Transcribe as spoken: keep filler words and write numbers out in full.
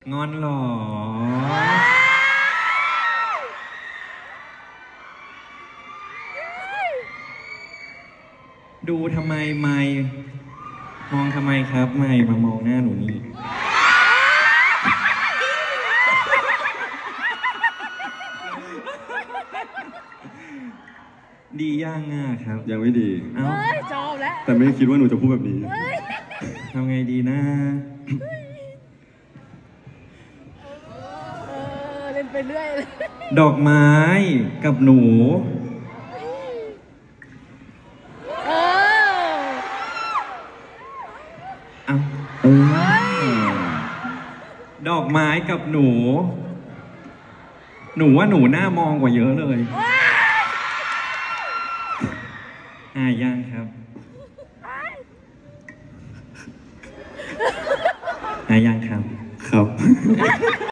งอนหรอดูทำไมไม่มองทำไมครับไม่มามองหน้าหนูนี่ดีย่างง่าครับยังไม่ดีเอ้าจบแล้วแต่ไม่คิดว่าหนูจะพูดแบบนี้ทำไงดีนะเออเล่นไปเรื่อยดอกไม้กับหนูเออเอ้าเออดอกไม้กับหนูหนูว่าหนูหน้ามองกว่าเยอะเลยอ่ายังครับอ่ายังครับครับ